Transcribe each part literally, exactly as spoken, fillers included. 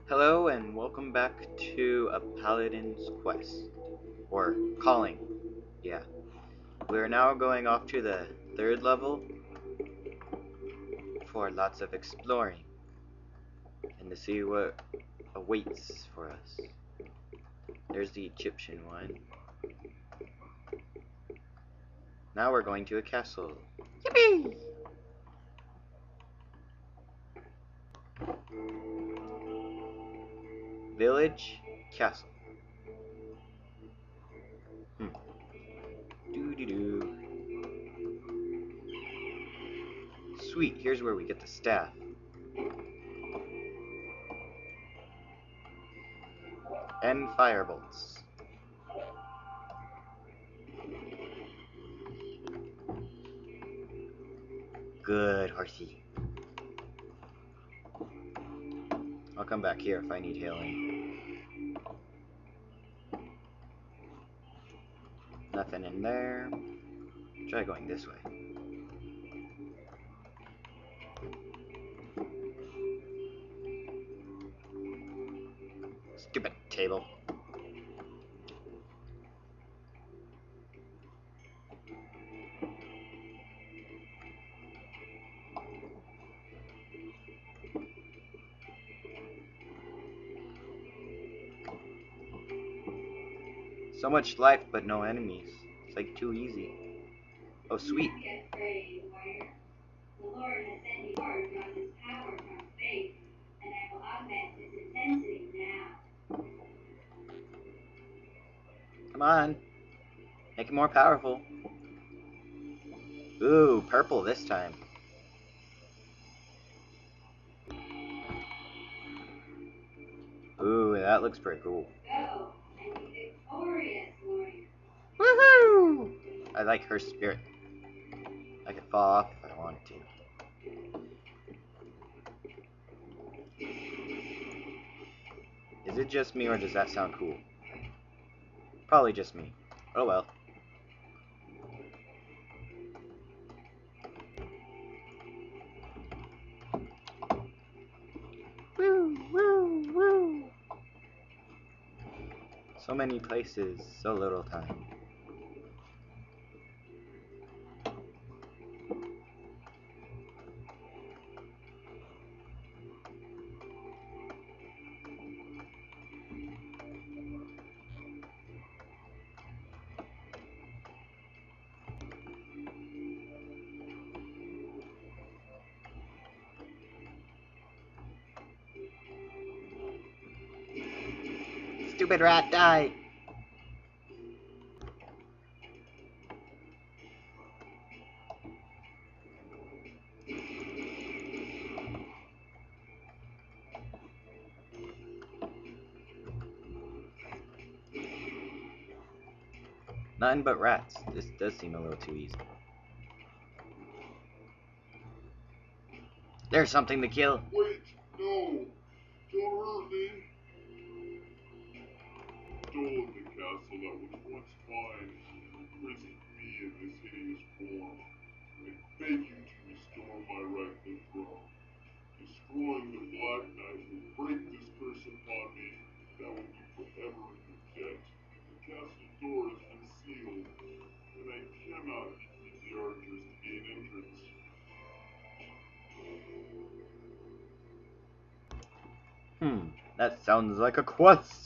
Hello and welcome back to A Paladin's Quest, or Calling, yeah. We are now going off to the third level for lots of exploring and to see what awaits for us. There's the Egyptian one. Now we're going to a castle. Yippee! Village, castle. Hmm. Doo doo doo. Sweet, here's where we get the staff. And firebolts. Good, horsey. I'll come back here if I need healing. Nothing in there. Try going this way. Stupid table. So much life, but no enemies. It's like too easy. Oh, sweet. Come on. Make it more powerful. Ooh, purple this time. Ooh, that looks pretty cool. Woohoo! I like her spirit. I could fall off if I wanted to. Is it just me or does that sound cool? Probably just me. Oh well. Woo, woo, woo. So many places, so little time. Stupid rat, die! Nothing but rats. This does seem a little too easy. There's something to kill. Wait, no! Don't hurt me! Stole the castle that was once mine, imprisoned me in this hideous form. I beg you to restore my rightful throne. Destroying the Black Knight will break this curse upon me. That will be forever in your debt. The castle door has been sealed, and I cannot defeat the archers to gain entrance. Hmm, that sounds like a quest.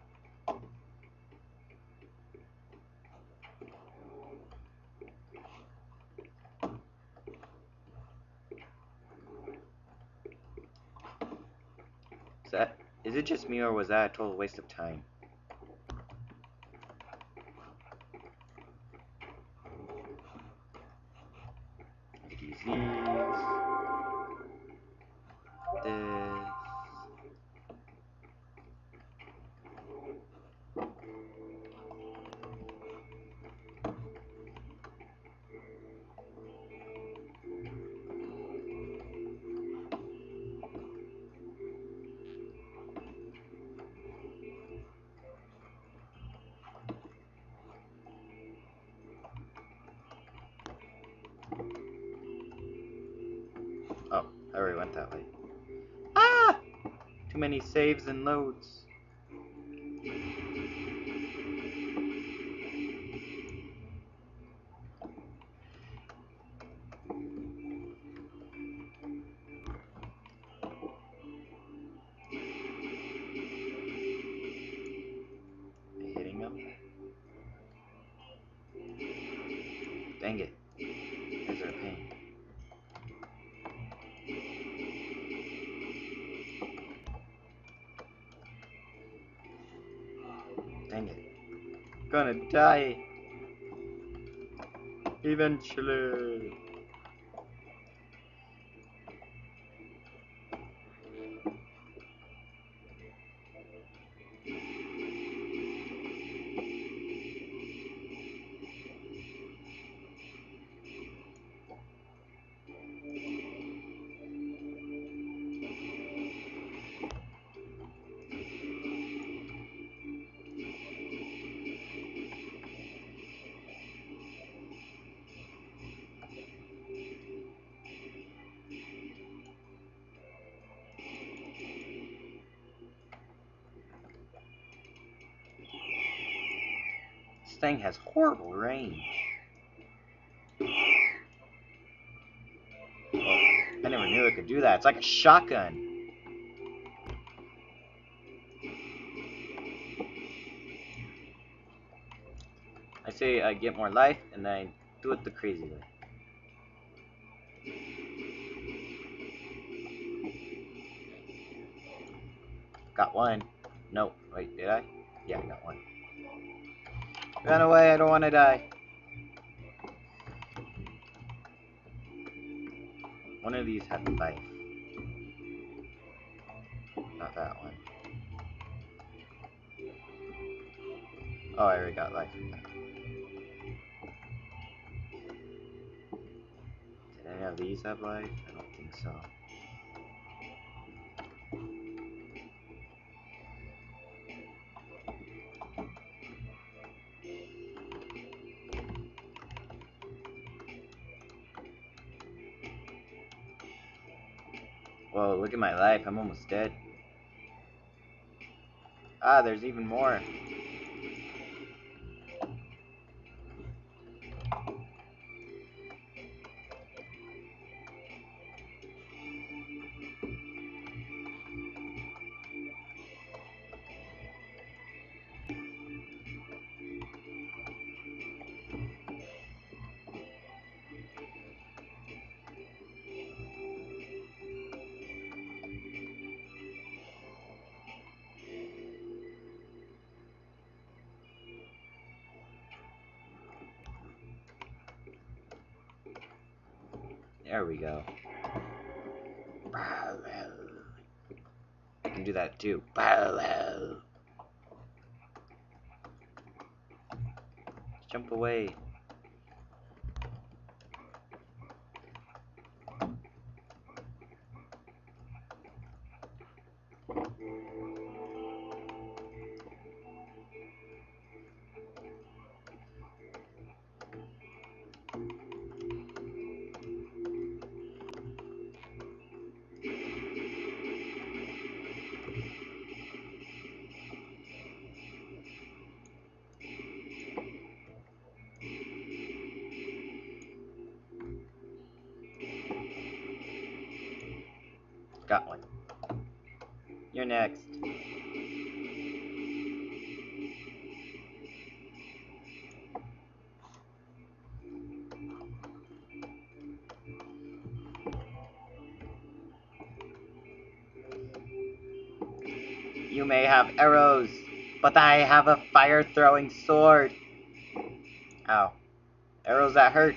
Is that, is it just me or was that a total waste of time? These. This. Oh, I already went that way. Ah! Too many saves and loads. Hitting him? Dang it. These are a pain. Dang it. Gonna die. Eventually. This thing has horrible range. Oh, I never knew it could do that. It's like a shotgun. I say I get more life, and then I do it the crazy way. Got one. No, wait, did I? Yeah, I got one. Run away, I don't want to die. One of these had life. Not that one. Oh, I already got life from that. Did any of these have life? I don't think so. Whoa, look at my life. I'm almost dead. Ah, there's even more. There we go. I can do that too. Jump away. Got one. You're next. You may have arrows, but I have a fire-throwing sword. Ow. Arrows that hurt.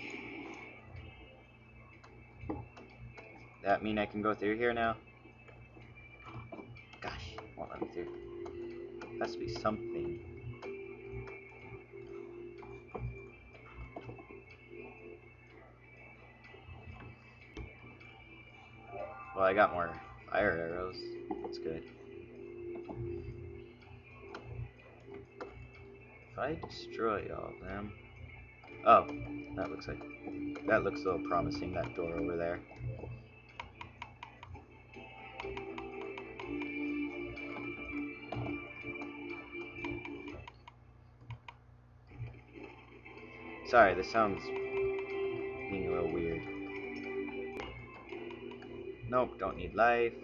That mean I can go through here now? Gosh, won't let me through. Has to be something. Well, I got more fire arrows. That's good. If I destroy all of them... Oh, that looks like... That looks a little promising, that door over there. Sorry, this sounds being a little weird. Nope, don't need life.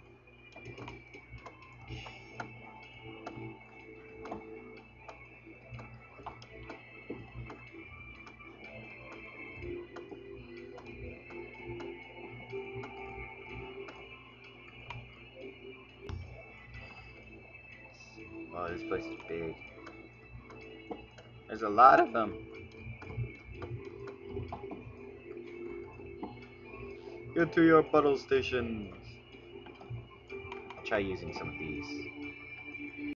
Wow, this place is big. There's a lot of them. Get to your bottle stations. I'll try using some of these.